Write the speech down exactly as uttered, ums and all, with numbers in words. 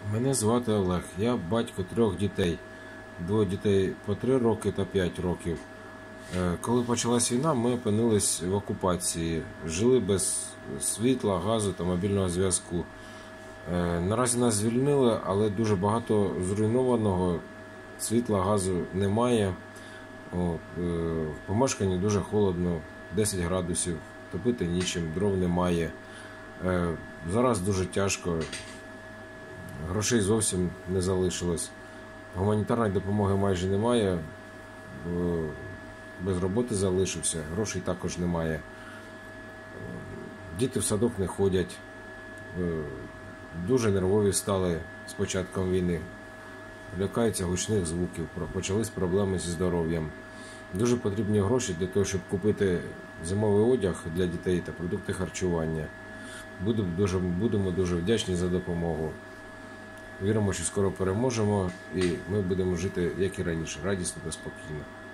Мене звати Олег, я батько трьох дітей. Двоє дітей по три роки та п'ять років. Коли почалась війна, ми опинились в окупації. Жили без світла, газу та мобільного зв'язку. Наразі нас звільнили, але дуже багато зруйнованого, світла, газу немає. В помешканні дуже холодно, десять градусів, топити нічим, дров немає. Зараз дуже тяжко. Грошей зовсім не залишилось. Гуманітарної допомоги майже немає. Без роботи залишився, грошей також немає. Діти в садок не ходять. Дуже нервові стали з початком війни. Лякаються гучних звуків, почались проблеми зі здоров'ям. Дуже потрібні гроші для того, щоб купити зимовий одяг для дітей та продукти харчування. Будемо дуже, будемо дуже вдячні за допомогу. Віримо, що скоро переможемо і ми будемо жити, як і раніше, радісно та спокійно.